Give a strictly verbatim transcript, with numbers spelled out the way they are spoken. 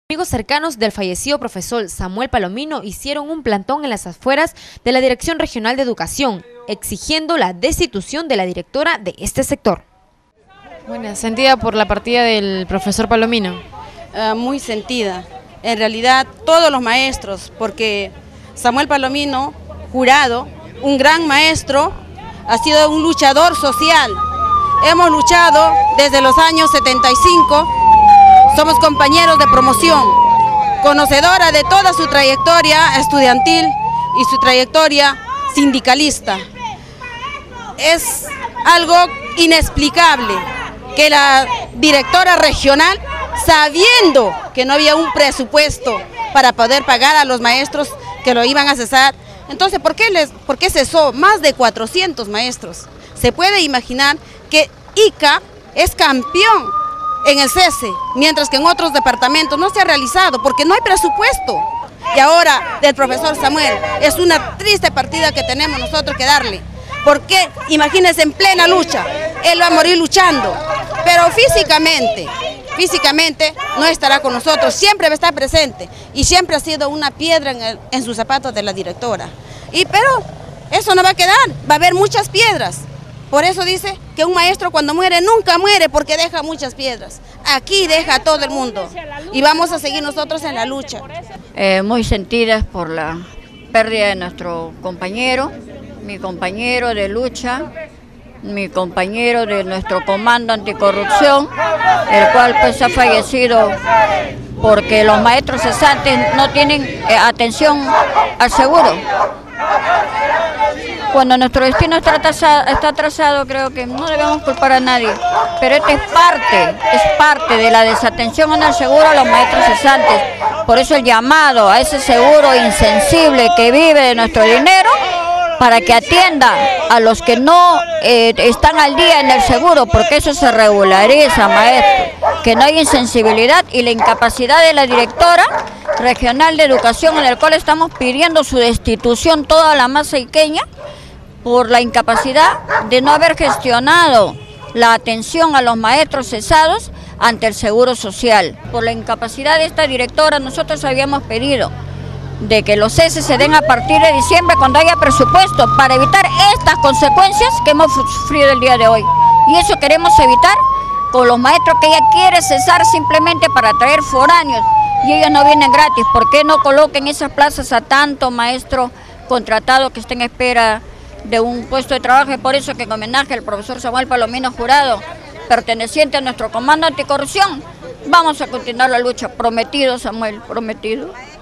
Amigos cercanos del fallecido profesor Samuel Palomino hicieron un plantón en las afueras de la Dirección Regional de Educación, exigiendo la destitución de la directora de este sector. Bueno, sentida por la partida del profesor Palomino. Uh, muy sentida. En realidad, todos los maestros, porque Samuel Palomino, jurado, un gran maestro, ha sido un luchador social. Hemos luchado desde los años setenta y cinco. Somos compañeros de promoción, conocedora de toda su trayectoria estudiantil y su trayectoria sindicalista. Es algo inexplicable que la directora regional, sabiendo que no había un presupuesto para poder pagar a los maestros que lo iban a cesar, entonces ¿por qué, les, por qué cesó más de cuatrocientos maestros? Se puede imaginar que I C A es campeón en el cese, mientras que en otros departamentos no se ha realizado porque no hay presupuesto. Y ahora del profesor Samuel es una triste partida que tenemos nosotros que darle, porque imagínense, en plena lucha, él va a morir luchando, pero físicamente, físicamente no estará con nosotros, siempre va a estar presente y siempre ha sido una piedra en, el, en sus zapatos de la directora. Y pero eso no va a quedar, va a haber muchas piedras. Por eso dice que un maestro cuando muere nunca muere porque deja muchas piedras. Aquí deja a todo el mundo y vamos a seguir nosotros en la lucha. Eh, muy sentidas por la pérdida de nuestro compañero, mi compañero de lucha, mi compañero de nuestro comando anticorrupción, el cual pues ha fallecido porque los maestros cesantes no tienen eh, atención al seguro. Cuando nuestro destino está trazado, está trazado, creo que no debemos culpar a nadie, pero esto es parte, es parte de la desatención en el seguro a los maestros cesantes. Por eso el llamado a ese seguro insensible que vive de nuestro dinero, para que atienda a los que no eh, están al día en el seguro, porque eso se regulariza, maestro, que no hay insensibilidad y la incapacidad de la directora regional de educación, en el cual estamos pidiendo su destitución toda la masa iqueña, por la incapacidad de no haber gestionado la atención a los maestros cesados ante el Seguro Social. Por la incapacidad de esta directora, nosotros habíamos pedido de que los ceses se den a partir de diciembre cuando haya presupuesto para evitar estas consecuencias que hemos sufrido el día de hoy. Y eso queremos evitar con los maestros que ella quiere cesar simplemente para traer foráneos y ellos no vienen gratis. ¿Por qué no coloquen esas plazas a tanto maestro contratado que está en espera de un puesto de trabajo? Es por eso que en homenaje al profesor Samuel Palomino Jurado, perteneciente a nuestro comando anticorrupción, vamos a continuar la lucha. Prometido, Samuel, prometido.